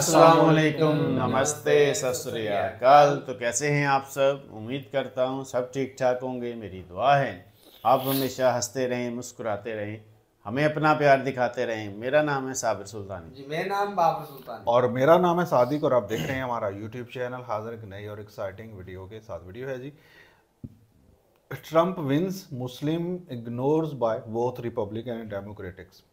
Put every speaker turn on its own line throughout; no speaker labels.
अस्सलाम वालेकुम, नमस्ते, सत श्री अकाल। तो कैसे हैं आप सब? उम्मीद करता हूँ सब ठीक ठाक होंगे। मेरी दुआ है आप हमेशा हंसते रहें, मुस्कुराते रहें, हमें अपना प्यार दिखाते रहें। मेरा नाम है साबिर सुल्तानी
जी, मेरा नाम बाबर सुल्तान
और मेरा नाम है सादिक और आप देख रहे हैं हमारा यूट्यूब चैनल। हाजिर एक नई और एक्साइटिंग वीडियो के साथ। वीडियो है जी, Trump wins, Muslim ignores by both Republican and Democratics.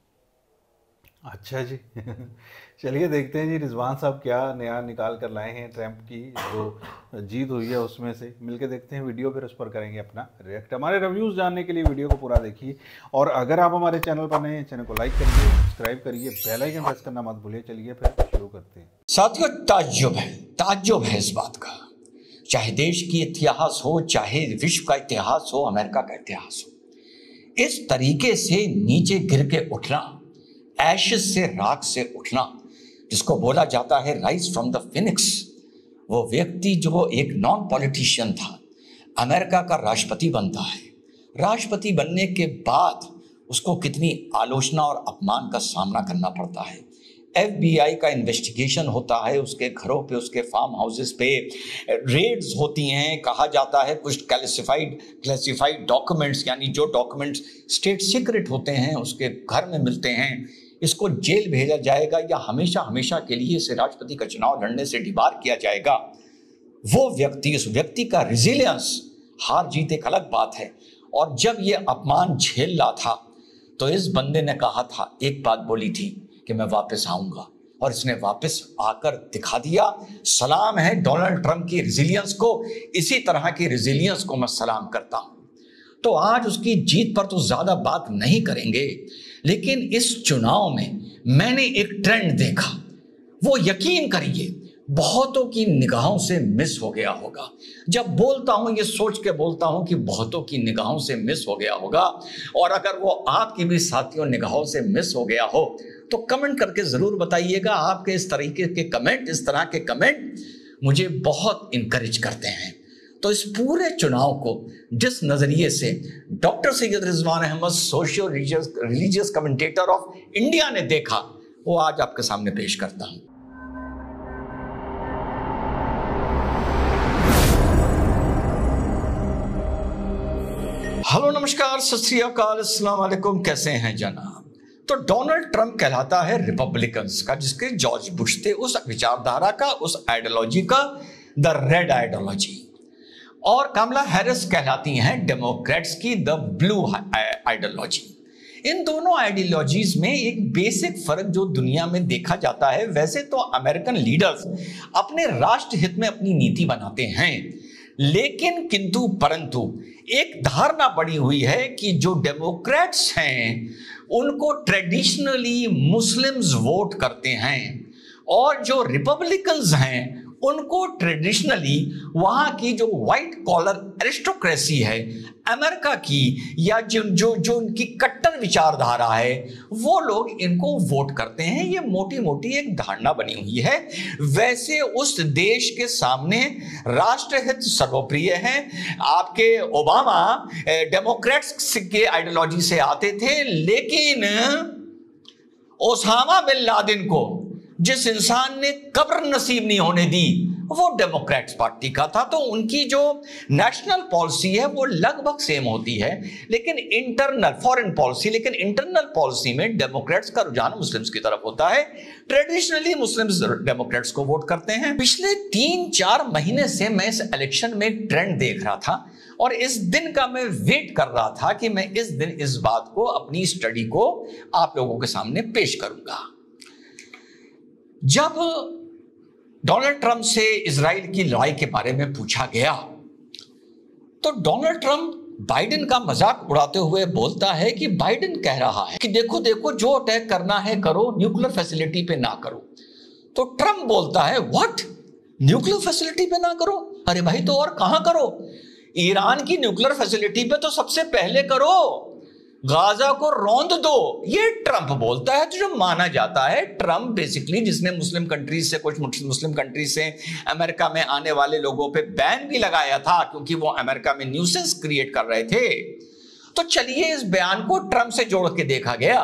अच्छा जी चलिए देखते हैं जी रिजवान साहब क्या नया निकाल कर लाए हैं ट्रंप की जो जीत हुई है उसमें से। मिलके देखते हैं वीडियो, फिर उस पर करेंगे अपना रिएक्ट। हमारे रिव्यूज़ जानने के लिए वीडियो को पूरा देखिए और अगर आप हमारे चैनल पर नए हैं, चैनल को लाइक करिए, सब्सक्राइब करिए, बेल आइकन प्रेस करना मत भूलिए। चलिए फिर शुरू करते हैं।
साथियों, ताज्जुब है इस बात का, चाहे देश की इतिहास हो, चाहे विश्व का इतिहास हो, अमेरिका का इतिहास हो, इस तरीके से नीचे गिर के उठना, एशेस से, राख से उठना, जिसको बोला जाता है राइज फ्रॉम द फिनिक्स। वो व्यक्ति जो एक नॉन पॉलिटिशियन था, अमेरिका का राष्ट्रपति बनता है। राष्ट्रपति बनने के बाद उसको कितनी आलोचना और अपमान का सामना करना पड़ता है। FBI का इन्वेस्टिगेशन होता है, उसके घरों पे, उसके फार्म हाउसेस पे रेड्स होती हैं। कहा जाता है कुछ क्लासिफाइड डॉक्यूमेंट्स, यानी जो डॉक्यूमेंट्स स्टेट सीक्रेट होते हैं, उसके घर में मिलते हैं। इसको जेल भेजा जाएगा या हमेशा हमेशा के लिए इसे राष्ट्रपति का चुनाव लड़ने से डिबार किया जाएगा। वो व्यक्ति, उस व्यक्ति का रिजिलियंस, हार जीत एक अलग बात है। और जब ये अपमान झेल रहा था तो इस बंदे ने कहा था, एक बात बोली थी कि मैं वापस आऊंगा, और इसने वापस आकर दिखा दिया। सलाम है डोनाल्ड ट्रंप की रिजिलियंस को, इसी तरह की रिजिलियंस को मैं सलाम करता हूं। तो आज उसकी जीत पर तो ज्यादा बात नहीं करेंगे, लेकिन इस चुनाव में मैंने एक ट्रेंड देखा, वो यकीन करिए बहुतों की निगाहों से मिस हो गया होगा। जब बोलता हूं ये सोच के बोलता हूं कि बहुतों की निगाहों से मिस हो गया होगा, और अगर वो आपकी भी साथियों निगाहों से मिस हो गया हो तो कमेंट करके जरूर बताइएगा। आपके इस तरीके के कमेंट, इस तरह के कमेंट मुझे बहुत इनकरेज करते हैं। तो इस पूरे चुनाव को जिस नजरिए से doctor Syed Rizwan Ahmed, socio religious commentator of India ने देखा, वो आज आपके सामने पेश करता हूं। हेलो, नमस्कार, सत श्री अकाल, अस्सलाम वालेकुम। कैसे हैं जनाब? तो डोनाल्ड ट्रंप कहलाता है रिपब्लिकन्स का, जिसके जॉर्ज बुश थे, उस विचारधारा का, उस आइडियोलॉजी का, द रेड आइडियोलॉजी। और कमला हैरिस कहलाती हैं डेमोक्रेट्स की द ब्लू आइडियोलॉजी। इन दोनों आइडियोलॉजीज में एक बेसिक फर्क जो दुनिया में देखा जाता है, वैसे तो अमेरिकन लीडर्स अपने राष्ट्र हित में अपनी नीति बनाते हैं, लेकिन किंतु परंतु एक धारणा बनी हुई है कि जो डेमोक्रेट्स हैं उनको ट्रेडिशनली मुस्लिम्स वोट करते हैं, और जो रिपब्लिकन्स हैं उनको ट्रेडिशनली वहां की जो व्हाइट कॉलर एरिस्टोक्रेसी है अमेरिका की, या जो उनकी कट्टर विचारधारा है, वो लोग इनको वोट करते हैं। ये मोटी मोटी एक धारणा बनी हुई है। वैसे उस देश के सामने राष्ट्रहित सर्वप्रिय है। आपके ओबामा डेमोक्रेट्स के आइडियोलॉजी से आते थे, लेकिन ओसामा बिन लादेन को जिस इंसान ने कब्र नसीब नहीं होने दी, वो डेमोक्रेट्स पार्टी का था। तो उनकी जो नेशनल पॉलिसी है वो लगभग सेम होती है, लेकिन इंटरनल फॉरेन पॉलिसी, लेकिन इंटरनल पॉलिसी में डेमोक्रेट्स का रुझान मुस्लिम्स की तरफ होता है। ट्रेडिशनली मुस्लिम्स डेमोक्रेट्स को वोट करते हैं। पिछले 3-4 महीने से मैं इस इलेक्शन में ट्रेंड देख रहा था, और इस दिन का मैं वेट कर रहा था कि मैं इस दिन इस बात को, अपनी स्टडी को आप लोगों के सामने पेश करूंगा। जब डोनाल्ड ट्रंप से इजराइल की लड़ाई के बारे में पूछा गया तो डोनाल्ड ट्रंप बाइडेन का मजाक उड़ाते हुए बोलता है कि बाइडेन कह रहा है कि देखो देखो, जो अटैक करना है करो, न्यूक्लियर फैसिलिटी पे ना करो। तो ट्रंप बोलता है, व्हाट, न्यूक्लियर फैसिलिटी पे ना करो? अरे भाई, तो और कहां करो? ईरान की न्यूक्लियर फैसिलिटी पे तो सबसे पहले करो, गाजा को रौंद दो। ये ट्रंप बोलता है। तो जो माना जाता है, ट्रंप बेसिकली, जिसने मुस्लिम कंट्रीज से, कुछ मुस्लिम कंट्रीज से अमेरिका में आने वाले लोगों पे बैन भी लगाया था, क्योंकि वो अमेरिका में न्यूसेंस क्रिएट कर रहे थे। तो चलिए इस बयान को ट्रंप से जोड़ के देखा गया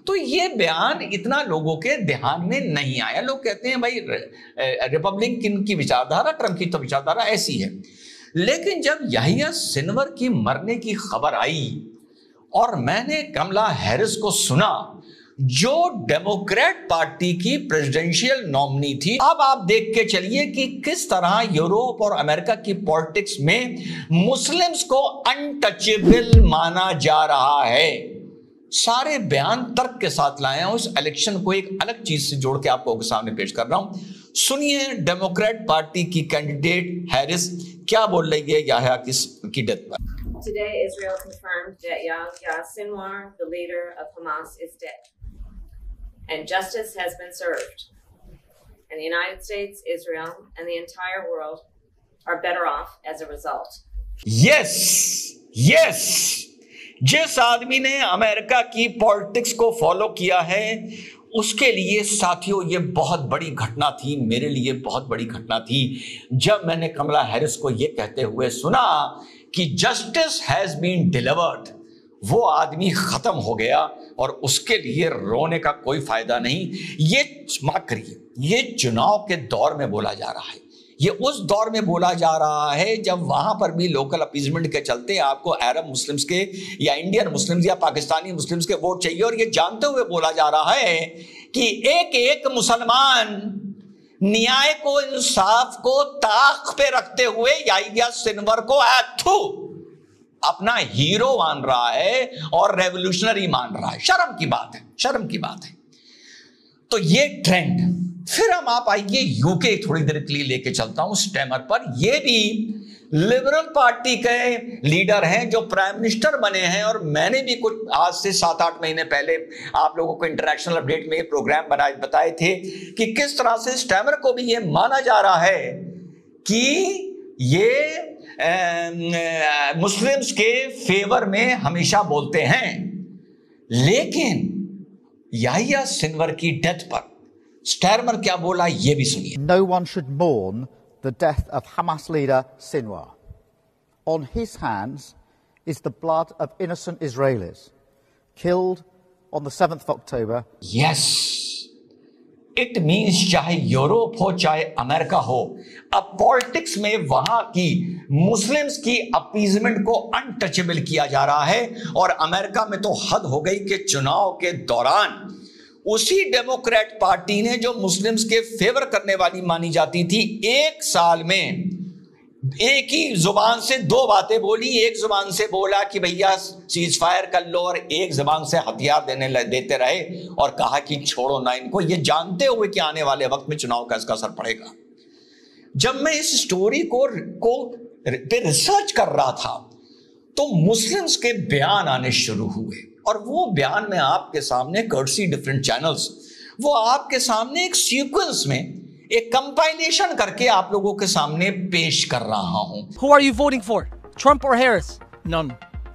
तो ये बयान इतना लोगों के ध्यान में नहीं आया। लोग कहते हैं भाई रिपब्लिकन की विचारधारा, ट्रंप की तो विचारधारा ऐसी है। लेकिन जब याहिया सिनवर की मरने की खबर आई और मैंने कमला हैरिस को सुना, जो डेमोक्रेट पार्टी की प्रेसिडेंशियल नॉमिनी थी, अब आप देख के चलिए कि किस तरह यूरोप और अमेरिका की पॉलिटिक्स में मुस्लिम्स को अनटचेबल माना जा रहा है। सारे बयान तर्क के साथ लाए हैं। उस इलेक्शन को एक अलग चीज से जोड़ के आपको सामने पेश कर रहा हूं। सुनिए डेमोक्रेट पार्टी की कैंडिडेट हैरिस क्या बोल रही है याहिया की डेथ पर।
Today, Israel confirmed that Yahya Sinwar, the leader of Hamas, is dead, and justice has been served. And the United States, Israel, and the entire world are better off as a result.
Yes, yes. जिस आदमी ने America की politics को follow किया है, उसके लिए साथियों ये बहुत बड़ी घटना थी, मेरे लिए बहुत बड़ी घटना थी जब मैंने कमला हैरिस को ये कहते हुए सुना कि जस्टिस हैज बीन डिलीवर्ड। वो आदमी खत्म हो गया और उसके लिए रोने का कोई फायदा नहीं। ये माफ करिए, ये चुनाव के दौर में बोला जा रहा है, ये उस दौर में बोला जा रहा है जब वहां पर भी लोकल अपीजमेंट के चलते आपको अरब मुस्लिम्स के या इंडियन मुस्लिम्स या पाकिस्तानी मुस्लिम्स के वोट चाहिए। और ये जानते हुए बोला जा रहा है कि एक एक मुसलमान न्याय को, इंसाफ को ताक पे रखते हुए याहिया सिनवर को अपना हीरो मान रहा है और रेवोल्यूशनरी मान रहा है। शर्म की बात है, शर्म की बात है। तो ये ट्रेंड, फिर हम आप आइए यूके थोड़ी देर के लिए लेके चलता हूं स्टेमर पर। ये भी लिबरल पार्टी के लीडर हैं जो प्राइम मिनिस्टर बने हैं, और मैंने भी कुछ आज से 7-8 महीने पहले आप लोगों को इंटरनेशनल अपडेट में प्रोग्राम बताए थे कि किस तरह से स्टेमर को भी ये माना जा रहा है कि ये मुस्लिम्स के फेवर में हमेशा बोलते हैं। लेकिन याहिया सिनवर की डेथ पर स्टर्मर क्या बोला ये भी सुनिए।
No one should mourn the death of Hamas leader Sinwar. On his hands is the blood of innocent Israelis killed on the 7th of October.
Yes, it means चाहे यूरोप हो चाहे अमेरिका हो, अब पॉलिटिक्स में वहां की Muslims की appeasement को अनटचेबल किया जा रहा है। और अमेरिका में तो हद हो गई कि चुनाव के दौरान उसी डेमोक्रेट पार्टी ने जो मुस्लिम्स के फेवर करने वाली मानी जाती थी, एक साल में एक ही जुबान से दो बातें बोली। एक जुबान से बोला कि भैया सीज फायर कर लो, और एक जुबान से हथियार देते रहे और कहा कि छोड़ो ना इनको, ये जानते हुए कि आने वाले वक्त में चुनाव का इसका असर पड़ेगा। जब मैं इस स्टोरी को पे रिसर्च कर रहा था तो मुस्लिम्स के बयान आने शुरू हुए, और वो बयान में आपके सामने कर्सी डिफरेंट चैनल्स, वो आपके सामने एक सीक्वेंस में एक कंपाइलेशन करके आप लोगों के सामने पेश कर रहा हूं।
Who are you voting for? Trump or Harris?
None.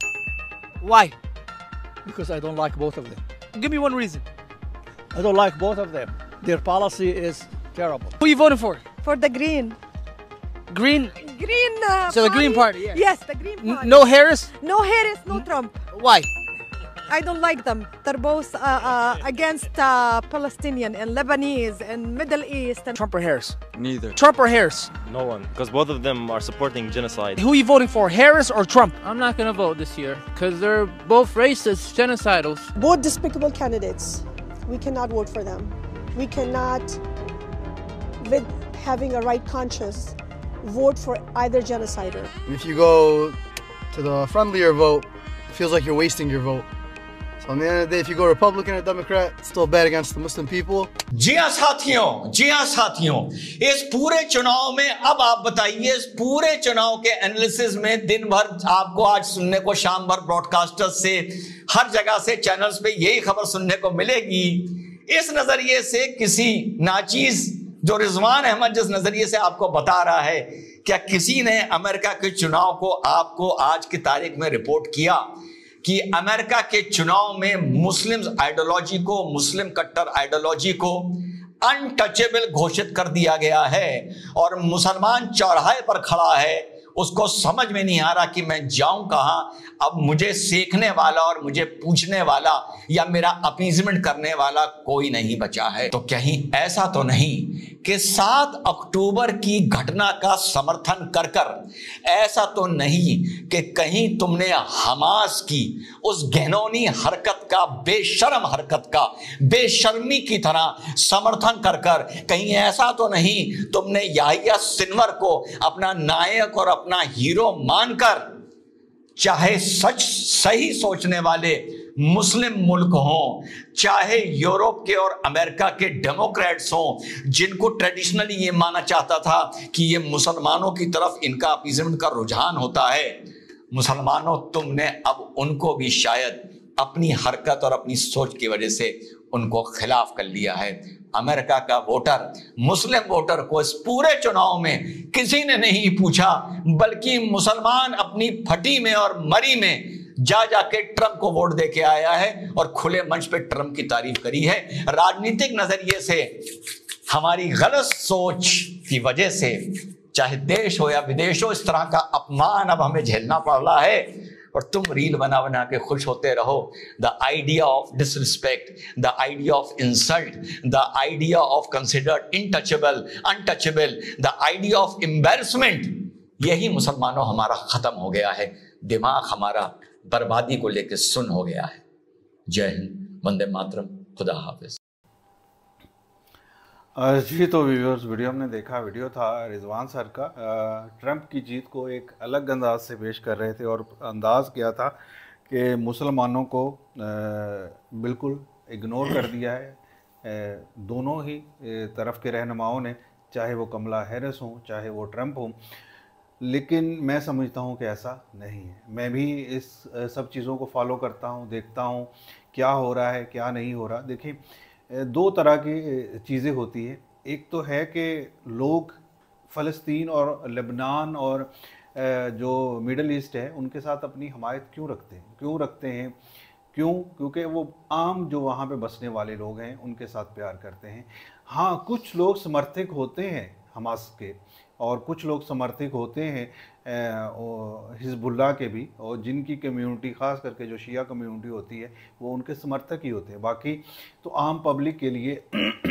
Why?
Because I don't like both of them.
Give me one reason.
I don't like both of them. Their policy is terrible.
Who are you voting for?
For the Green.
Green?
Green.
So the Green Party? Yeah.
Yes, the Green Party.
No Harris?
No Harris, no Trump.
Why?
I don't like them. They're both against Palestinian and Lebanese and Middle East. And
Trump or Harris?
Neither.
Trump or Harris?
No one, because both of them are supporting genocide.
Who are you voting for, Harris or Trump?
I'm not going to vote this year because they're both racist, genocidals.
Both despicable candidates. We cannot vote for them. We cannot, with having a right conscience, vote for either genocider.
If you go to the friendlier vote, it feels like you're wasting your vote. So on the end of the day, if you go Republican or Democrat, it's still bad against the Muslim people.
जी हाँ साथियों, इस पूरे चुनाव में अब आप बताइए, इस पूरे चुनाव के एनालिसिस में दिन भर आपको आज सुनने को, शाम भर ब्रॉडकास्टर्स से, हर जगह से, चैनल्स पे यही खबर सुनने को मिलेगी। इस नजरिए से किसी नाचीज जो रिजवान अहमद जिस नजरिए से आपको बता रहा है, क्या किसी ने अमेरिका के चुनाव को आपको आज की तारीख में रिपोर्ट किया कि अमेरिका के चुनाव में मुस्लिम आइडियोलॉजी को, मुस्लिम कट्टर आइडियोलॉजी को अनटचेबल घोषित कर दिया गया है और मुसलमान चौराहे पर खड़ा है, उसको समझ में नहीं आ रहा कि मैं जाऊं कहां। अब मुझे सीखने वाला और मुझे पूछने वाला या मेरा अपीजमेंट करने वाला कोई नहीं बचा है। तो कहीं ऐसा तो नहीं कि 7 अक्टूबर की घटना का समर्थन कर ऐसा तो नहीं कि कहीं तुमने हमास की उस घिनौनी हरकत का, बेशर्म हरकत का बेशर्मी की तरह समर्थन कर कहीं ऐसा तो नहीं तुमने याहिया सिनवर को अपना नायक और अपना हीरो मानकर, चाहे सच सही सोचने वाले मुस्लिम मुल्क हों, चाहे यूरोप के और अमेरिका के डेमोक्रेट्स हों, जिनको ट्रेडिशनली ये माना चाहता था कि ये मुसलमानों की तरफ इनका अपीजमेंट का रुझान होता है, मुसलमानों तुमने अब उनको भी शायद अपनी हरकत और अपनी सोच की वजह से उनको खिलाफ कर लिया है। अमेरिका का वोटर, मुस्लिम वोटर को इस पूरे चुनाव में किसी ने नहीं पूछा, बल्कि मुसलमान अपनी फटी में और मरी में जाके ट्रंप को वोट देके आया है और खुले मंच पे ट्रंप की तारीफ करी है। राजनीतिक नजरिए से हमारी गलत सोच की वजह से, चाहे देश हो या विदेश हो, इस तरह का अपमान अब हमें झेलना पड़ रहा है और तुम रील बना बना के खुश होते रहो। The idea of disrespect, the idea of insult, the idea of considered intouchable, untouchable, the idea of embarrassment, यही मुसलमानों हमारा खत्म हो गया है। दिमाग हमारा बर्बादी को लेकर सुन हो गया है। जय हिंद, वंदे मातरम, खुदा हाफिज।
जी, तो व्यूअर्स, वीडियो हमने देखा, वीडियो था रिजवान सर का। ट्रंप की जीत को एक अलग अंदाज से पेश कर रहे थे और अंदाज़ किया था कि मुसलमानों को बिल्कुल इग्नोर कर दिया है दोनों ही तरफ के रहनुमाओं ने, चाहे वो कमला हैरिस हों चाहे वो ट्रंप हों। लेकिन मैं समझता हूँ कि ऐसा नहीं है। मैं भी इस सब चीज़ों को फॉलो करता हूँ, देखता हूँ क्या हो रहा है क्या नहीं हो रहा। देखिए, 2 तरह की चीज़ें होती है। एक तो है कि लोग फ़लस्तीन और लेबनान और जो मिडल ईस्ट है उनके साथ अपनी हमायत क्यों रखते हैं क्योंकि वो आम जो वहाँ पे बसने वाले लोग हैं उनके साथ प्यार करते हैं। हाँ, कुछ लोग समर्थक होते हैं हमास के और कुछ लोग समर्थक होते हैं हिजबुल्लाह के भी, और जिनकी कम्युनिटी ख़ास करके जो शिया कम्युनिटी होती है वो उनके समर्थक ही होते हैं। बाकी तो आम पब्लिक के लिए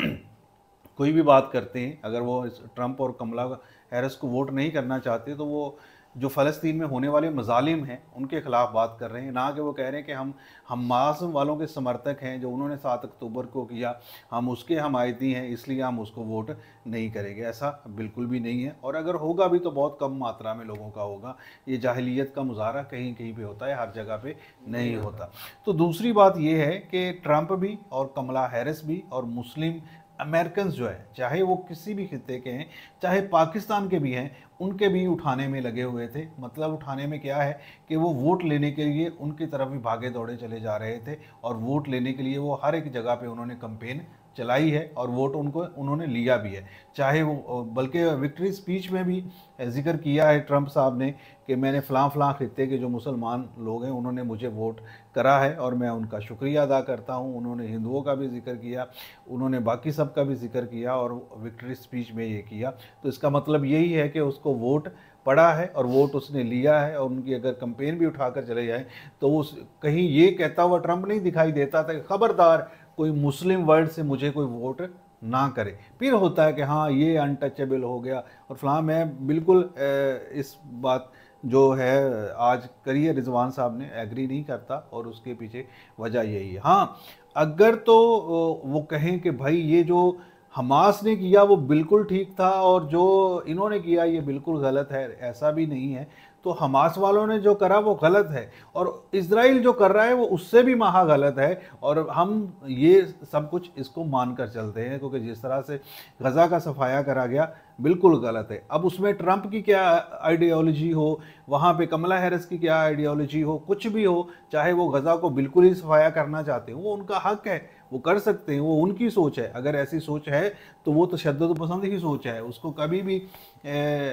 कोई भी बात करते हैं। अगर वो ट्रंप और कमला हैरिस को वोट नहीं करना चाहते तो वो जो फ़लस्तीन में होने वाले मजालिम हैं उनके ख़िलाफ़ बात कर रहे हैं, ना कि वो कह रहे हैं कि हम हमास वालों के समर्थक हैं, जो उन्होंने 7 अक्टूबर को किया हम उसके हमायती हैं इसलिए हम उसको वोट नहीं करेंगे। ऐसा बिल्कुल भी नहीं है, और अगर होगा भी तो बहुत कम मात्रा में लोगों का होगा। ये जाहिलियत का मुजाहरा कहीं कहीं पे होता है, हर जगह पे नहीं होता। तो दूसरी बात ये है कि ट्रंप भी और कमला हैरिस भी और मुस्लिम अमेरिकन जो है, चाहे वो किसी भी खित्ते के हैं चाहे पाकिस्तान के भी हैं, उनके भी उठाने में लगे हुए थे। मतलब उठाने में क्या है कि वो वोट लेने के लिए उनकी तरफ भी भागे दौड़े चले जा रहे थे, और वोट लेने के लिए वो हर एक जगह पे उन्होंने कैंपेन चलाई है और वोट उन्होंने लिया भी है। चाहे वो, बल्कि विक्ट्री स्पीच में भी जिक्र किया है ट्रंप साहब ने कि मैंने फ़लाँ खित्ते के जो मुसलमान लोग हैं उन्होंने मुझे वोट करा है और मैं उनका शुक्रिया अदा करता हूं। उन्होंने हिंदुओं का भी जिक्र किया, उन्होंने बाकी सब का भी जिक्र किया और विक्ट्री स्पीच में ये किया। तो इसका मतलब यही है कि उसको वोट पड़ा है और वोट उसने लिया है, और उनकी अगर कैंपेन भी उठाकर चले जाए तो उस कहीं ये कहता हुआ ट्रंप नहीं दिखाई देता था कि खबरदार कोई मुस्लिम वर्ल्ड से मुझे कोई वोट ना करे। फिर होता है कि हाँ ये अनटचेबल हो गया और फलां। मैं बिल्कुल इस बात जो है आज करी है रिजवान साहब ने, एग्री नहीं करता, और उसके पीछे वजह यही है। हाँ, अगर तो वो कहें कि भाई ये जो हमास ने किया वो बिल्कुल ठीक था और जो इन्होंने किया ये बिल्कुल गलत है, ऐसा भी नहीं है। तो हमास वालों ने जो करा वो गलत है और इजराइल जो कर रहा है वो उससे भी महा गलत है, और हम ये सब कुछ इसको मानकर चलते हैं क्योंकि जिस तरह से गज़ा का सफाया करा गया बिल्कुल गलत है। अब उसमें ट्रंप की क्या आइडियोलॉजी हो, वहाँ पे कमला हैरिस की क्या आइडियोलॉजी हो, कुछ भी हो, चाहे वो गज़ा को बिल्कुल ही सफाया करना चाहते हो वो उनका हक है, वो कर सकते हैं, वो उनकी सोच है। अगर ऐसी सोच है तो वो तशद्दुद पसंद ही सोच है, उसको कभी भी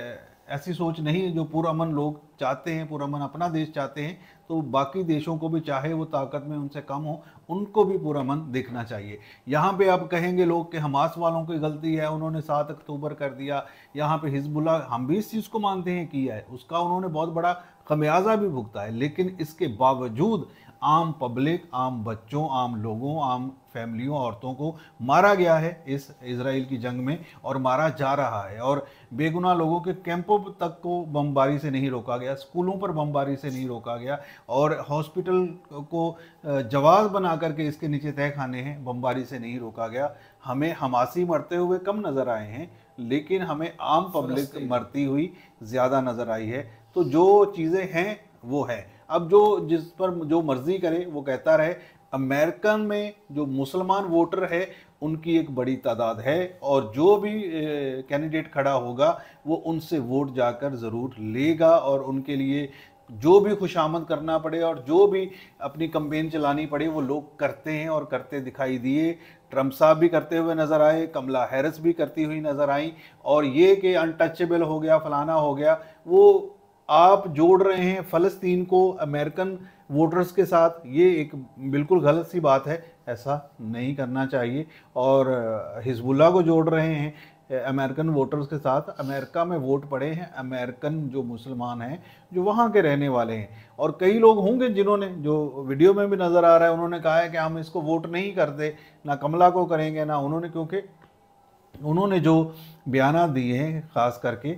ऐसी सोच नहीं है। जो पुरअमन लोग चाहते हैं, पुरअमन अपना देश चाहते हैं, तो बाकी देशों को भी, चाहे वो ताकत में उनसे कम हो, उनको भी पुरअमन देखना चाहिए। यहाँ पे अब कहेंगे लोग कि हमास वालों की गलती है, उन्होंने 7 अक्टूबर कर दिया, यहाँ पे हिजबुल्लाह, हम भी इस चीज़ को मानते हैं किया है, उसका उन्होंने बहुत बड़ा खमियाजा भी भुगता है, लेकिन इसके बावजूद आम पब्लिक, आम बच्चों, आम लोगों, आम फैमिलियों, औरतों को मारा गया है इस इजराइल की जंग में, और मारा जा रहा है। और बेगुनाह लोगों के कैंपों तक को बमबारी से नहीं रोका गया, स्कूलों पर बमबारी से नहीं रोका गया, और हॉस्पिटल को जवाब बना करके इसके नीचे तय खाने हैं, बमबारी से नहीं रोका गया। हमें हमासी मरते हुए कम नज़र आए हैं, लेकिन हमें आम पब्लिक मरती हुई ज़्यादा नज़र आई है। तो जो चीज़ें हैं वो है। अब जो जिस पर जो मर्जी करे वो कहता रहे। अमेरिकन में जो मुसलमान वोटर है उनकी एक बड़ी तादाद है, और जो भी कैंडिडेट खड़ा होगा वो उनसे वोट जाकर ज़रूर लेगा, और उनके लिए जो भी खुशामद करना पड़े और जो भी अपनी कैंपेन चलानी पड़े वो लोग करते हैं और करते दिखाई दिए। ट्रंप साहब भी करते हुए नज़र आए, कमला हैरिस भी करती हुई नज़र आई, और ये कि अनटचेबल हो गया, फलाना हो गया, वो आप जोड़ रहे हैं फ़लस्तीन को अमेरिकन वोटर्स के साथ, ये एक बिल्कुल गलत सी बात है, ऐसा नहीं करना चाहिए। और हिजबुल्लाह को जोड़ रहे हैं अमेरिकन वोटर्स के साथ। अमेरिका में वोट पड़े हैं अमेरिकन जो मुसलमान हैं, जो वहाँ के रहने वाले हैं, और कई लोग होंगे जिन्होंने, जो वीडियो में भी नज़र आ रहा है, उन्होंने कहा है कि हम इसको वोट नहीं करते, ना कमला को करेंगे ना उन्होंने, क्योंकि उन्होंने जो बयान दिए हैं ख़ास करके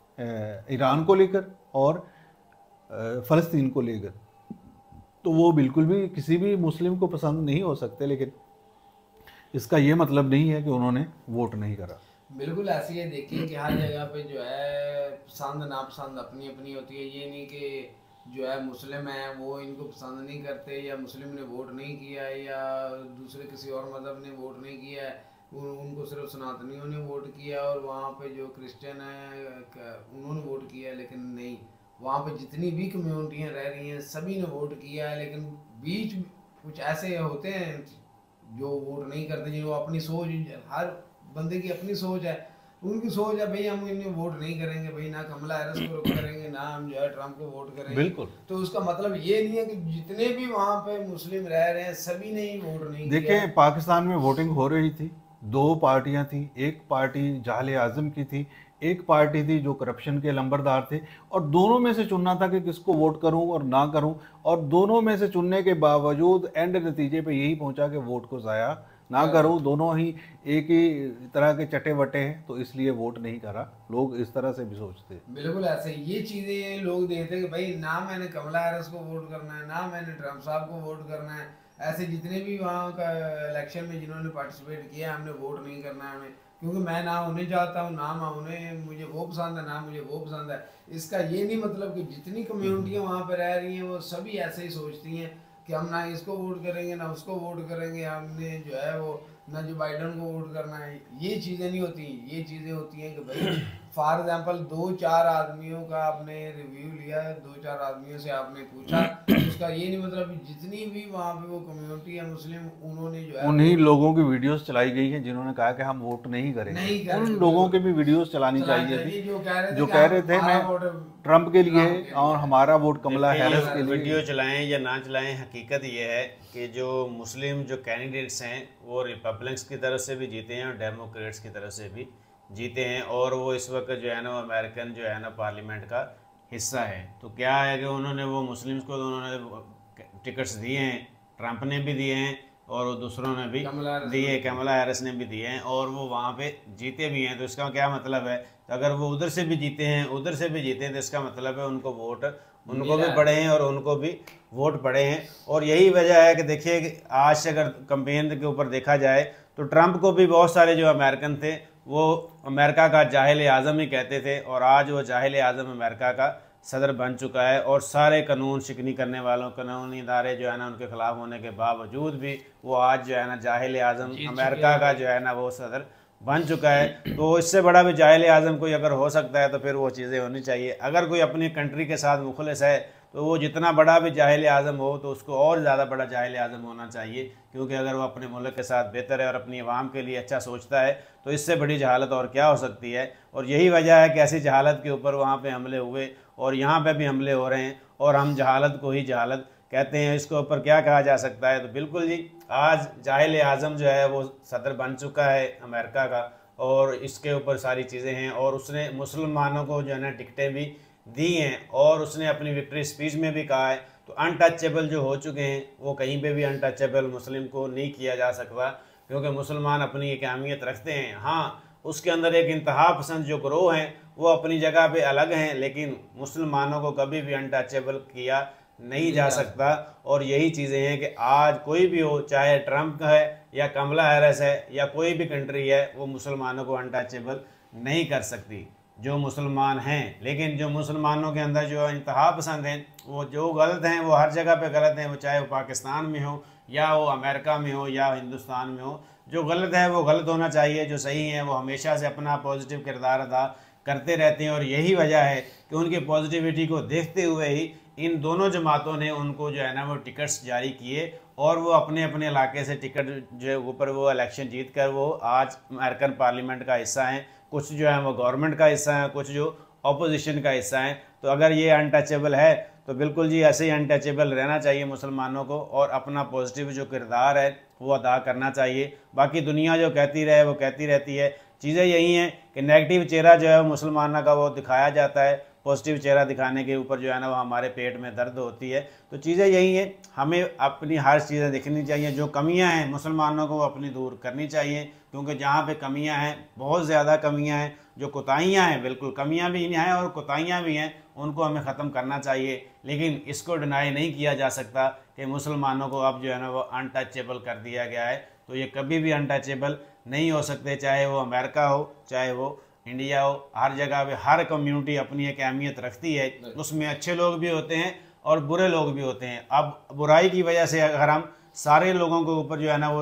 ईरान को लेकर और फ़लस्तीन को लेकर, तो वो बिल्कुल भी किसी भी मुस्लिम को पसंद नहीं हो सकते, लेकिन इसका ये मतलब नहीं है कि उन्होंने वोट नहीं करा।
बिल्कुल ऐसी है। देखिए कि हर जगह पे जो है पसंद नापसंद अपनी अपनी होती है। ये नहीं कि जो है मुस्लिम है वो इनको पसंद नहीं करते, या मुस्लिम ने वोट नहीं किया है, या दूसरे किसी और मज़हब ने वोट नहीं किया है, उनको सिर्फ सनातनियों ने वोट किया, और वहाँ पे जो क्रिश्चियन है उन्होंने वोट किया है। लेकिन नहीं, वहाँ पे जितनी भी कम्युनिटियाँ रह रही हैं सभी ने वोट किया है, लेकिन बीच कुछ ऐसे होते हैं जो वोट नहीं करते, जिनको अपनी सोच, हर बंदे की अपनी सोच है, उनकी सोच है भाई हम इन्हें वोट नहीं करेंगे, भाई ना कमला हैरिस को करेंगे, ना हम जो है ट्रंप को वोट करेंगे।
बिल्कुल।
तो उसका मतलब ये नहीं है कि जितने भी वहाँ पे मुस्लिम रह रहे हैं सभी ने ही वोट नहीं किया।
देखिए पाकिस्तान में वोटिंग हो रही थी, 2 पार्टियां थी, एक पार्टी जाहले आजम की थी, एक पार्टी थी जो करप्शन के लंबरदार थे, और दोनों में से चुनना था कि किसको वोट करूं और ना करूं, और दोनों में से चुनने के बावजूद एंड नतीजे पे यही पहुंचा कि वोट को ज़ाया ना करूं। दोनों ही एक ही तरह के चटे वटे हैं, तो इसलिए वोट नहीं करा। लोग इस तरह से भी सोचते हैं।
बिल्कुल ऐसे ये चीज़ें लोग देखते हैं कि भाई ना मैंने कमला हैरिस को वोट करना है, ना मैंने ट्रंप साहब को वोट करना है। ऐसे जितने भी वहाँ का इलेक्शन में जिन्होंने पार्टिसिपेट किया, हमने वोट नहीं करना है हमें, क्योंकि मैं ना उन्हें चाहता हूँ, ना मैं उन्हें, मुझे वो पसंद है, ना मुझे वो पसंद है। इसका ये नहीं मतलब कि जितनी कम्युनिटियाँ वहाँ पर रह रही हैं वो सभी ऐसे ही सोचती हैं कि हम ना इसको वोट करेंगे ना उसको वोट करेंगे, हमने जो है वो ना जो बाइडन को वोट करना है। ये चीज़ें नहीं होती। ये चीज़ें होती हैं कि भाई फॉर एग्जांपल 2-4 आदमियों का आपने रिव्यू लिया, 2-4 आदमियों से आपने पूछा, उसका ये नहीं मतलब जितनी भी वहाँ पे वो कम्युनिटी है मुस्लिम, उन्होंने जो है
उन्हीं लोगों की वीडियोस चलाई गई हैं जिन्होंने कहा कि हम वोट नहीं करेंगे। उन लोगों की भी वीडियोस चलानी चाहिए थी जो कह रहे थे मैं ट्रंप के लिए और हमारा वोट कमला हैरिस के लिए।
वीडियो चलाएं या ना चलाएं, हकीकत ये है कि जो मुस्लिम जो कैंडिडेट्स हैं वो रिपब्लिकन्स की तरफ से भी जीते हैं और डेमोक्रेट्स की तरफ से भी जीते हैं, और वो इस वक्त जो है ना अमेरिकन जो है ना पार्लियामेंट का हिस्सा है। तो क्या है कि उन्होंने वो मुस्लिम्स को उन्होंने टिकट्स दिए हैं, ट्रंप ने भी दिए हैं और वो दूसरों ने भी दिए, कमला हैरिस ने भी दिए हैं, और वो वहाँ पे जीते भी हैं। तो इसका क्या मतलब है, तो अगर वो उधर से भी जीते हैं उधर से भी जीते हैं तो इसका मतलब है उनको वोट उनको भी पड़े हैं और उनको भी वोट पड़े हैं। और यही वजह है कि देखिए कि आज से अगर कैंपेन के ऊपर देखा जाए तो ट्रंप को भी बहुत सारे जो अमेरिकन थे वो अमेरिका का जाहिल आज़म ही कहते थे, और आज वो जाहिल आज़म अमेरिका का सदर बन चुका है, और सारे कानून शिकनी करने वालों, कानूनी इदारे जो है ना उनके खिलाफ होने के बावजूद भी वो आज जो है ना जाहिल आज़म अमेरिका का जो है ना वो सदर बन चुका है। तो इससे बड़ा भी जाहिल आज़म कोई अगर हो सकता है तो फिर वो चीज़ें होनी चाहिए। अगर कोई अपनी कंट्री के साथ मुखलिस है तो वो जितना बड़ा भी जाहिल आज़म हो तो उसको और ज़्यादा बड़ा जाहिल आज़म होना चाहिए, क्योंकि अगर वो अपने मुल्क के साथ बेहतर है और अपनी आवाम के लिए अच्छा सोचता है तो इससे बड़ी जहालत और क्या हो सकती है। और यही वजह है कि ऐसी जहालत के ऊपर वहाँ पे हमले हुए और यहाँ पे भी हमले हो रहे हैं, और हम जहालत को ही जहालत कहते हैं। इसके ऊपर क्या कहा जा सकता है? तो बिल्कुल जी, आज जाहिल आज़म जो है वो सदर बन चुका है अमेरिका का, और इसके ऊपर सारी चीज़ें हैं, और उसने मुसलमानों को जो है ना टिकटें भी दी हैं, और उसने अपनी विक्ट्री स्पीच में भी कहा है। तो अनटचेबल जो हो चुके हैं वो कहीं पे भी अनटचेबल मुस्लिम को नहीं किया जा सकता, क्योंकि मुसलमान अपनी एक अहमियत रखते हैं। हाँ, उसके अंदर एक इंतहा पसंद जो ग्रोह हैं वो अपनी जगह पे अलग हैं, लेकिन मुसलमानों को कभी भी अनटचेबल किया नहीं जा सकता। और यही चीज़ें हैं कि आज कोई भी हो, चाहे ट्रंप है या कमला हैरिस है या कोई भी कंट्री है, वो मुसलमानों को अनटचेबल नहीं कर सकती जो मुसलमान हैं। लेकिन जो मुसलमानों के अंदर जो इंतहा पसंद हैं, वो जो गलत हैं वो हर जगह पे गलत हैं, वो चाहे वो पाकिस्तान में हो या वो अमेरिका में हो या हिंदुस्तान में हो। जो गलत है वो गलत होना चाहिए, जो सही है वो हमेशा से अपना पॉजिटिव किरदार अदा करते रहते हैं। और यही वजह है कि उनकी पॉजिटिविटी को देखते हुए ही इन दोनों जमातों ने उनको जो है ना वो टिकट्स जारी किए, और वो अपने अपने इलाके से टिकट जो ऊपर वो इलेक्शन जीत कर वो आज अमेरिकन पार्लियामेंट का हिस्सा हैं। कुछ जो है वो गवर्नमेंट का हिस्सा है, कुछ जो अपोजिशन का हिस्सा है। तो अगर ये अनटचेबल है तो बिल्कुल जी ऐसे ही अनटचेबल रहना चाहिए मुसलमानों को, और अपना पॉजिटिव जो किरदार है वो अदा करना चाहिए। बाकी दुनिया जो कहती रहे वो कहती रहती है। चीज़ें यही हैं कि नेगेटिव चेहरा जो है मुसलमानों का वो दिखाया जाता है, पॉजिटिव चेहरा दिखाने के ऊपर जो है ना वो हमारे पेट में दर्द होती है। तो चीज़ें यही हैं, हमें अपनी हर चीज़ें दिखनी चाहिए। जो कमियां हैं मुसलमानों को अपनी दूर करनी चाहिए, क्योंकि जहाँ पे कमियां हैं, बहुत ज़्यादा कमियां हैं, जो कोताहियाँ हैं, बिल्कुल कमियां भी हैं और कोताहियाँ भी हैं, उनको हमें ख़त्म करना चाहिए। लेकिन इसको डिनाई नहीं किया जा सकता कि मुसलमानों को अब जो है ना वो अनटचेबल कर दिया गया है। तो ये कभी भी अनटचेबल नहीं हो सकते, चाहे वो अमेरिका हो चाहे वो इंडिया हो। हर जगह पे हर कम्युनिटी अपनी एक अहमियत रखती है, उसमें अच्छे लोग भी होते हैं और बुरे लोग भी होते हैं। अब बुराई की वजह से अगर हम सारे लोगों के ऊपर जो है ना वो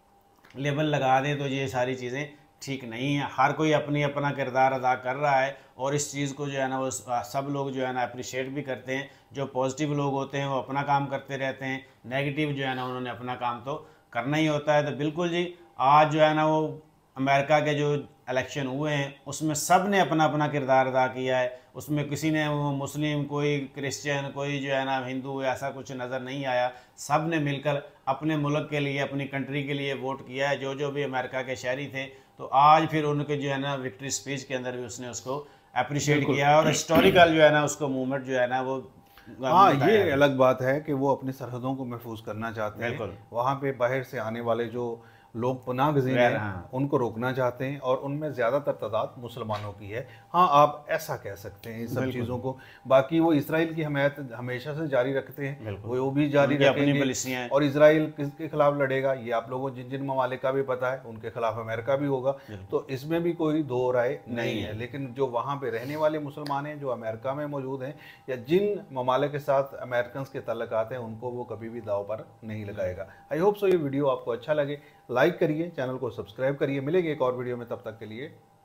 लेबल लगा दें तो ये सारी चीज़ें ठीक नहीं है। हर कोई अपनी अपना किरदार अदा कर रहा है, और इस चीज़ को जो है ना वो सब लोग जो है ना अप्रिशिएट भी करते हैं। जो पॉजिटिव लोग होते हैं वो अपना काम करते रहते हैं, नेगेटिव जो है ना उन्होंने अपना काम तो करना ही होता है। तो बिल्कुल जी, आज जो है ना वो अमेरिका के जो इलेक्शन हुए हैं उसमें सब ने अपना अपना किरदार अदा किया है। उसमें किसी ने वो मुस्लिम, कोई क्रिश्चियन, कोई जो है ना हिंदू, ऐसा कुछ नज़र नहीं आया। सब ने मिलकर अपने मुल्क के लिए, अपनी कंट्री के लिए वोट किया है, जो भी अमेरिका के शहरी थे। तो आज फिर उनके जो है ना विक्ट्री स्पीच के अंदर भी उसने उसको अप्रिशिएट किया, और हिस्टोरिकल जो है ना उसको मूवमेंट जो है ना वो
हाँ, ये अलग बात है कि वो अपनी सरहदों को महफूज करना चाहते हैं। वहाँ पे बाहर से आने वाले जो लोग पनाह गज़ीन हैं उनको रोकना चाहते हैं, और उनमें ज़्यादातर तादाद मुसलमानों की है। हाँ, आप ऐसा कह सकते हैं इन सब चीज़ों को। बाकी वो इसराइल की हमायत हमेशा से जारी रखते हैं, वो भी जारी रखेंगे। और इसराइल किसके खिलाफ लड़ेगा ये आप लोगों जिन जिन ममालिक का भी पता है, उनके खिलाफ अमेरिका भी होगा। तो इसमें भी कोई दो राय नहीं है। लेकिन जो वहाँ पर रहने वाले मुसलमान हैं जो अमेरिका में मौजूद हैं, या जिन ममालिक के साथ अमेरिकन के तल्लुकात हैं, उनको वो कभी भी दाव पर नहीं लगाएगा। आई होप सो ये वीडियो आपको अच्छा लगे, लाइक करिए, चैनल को सब्सक्राइब करिए। मिलेंगे एक और वीडियो में, तब तक के लिए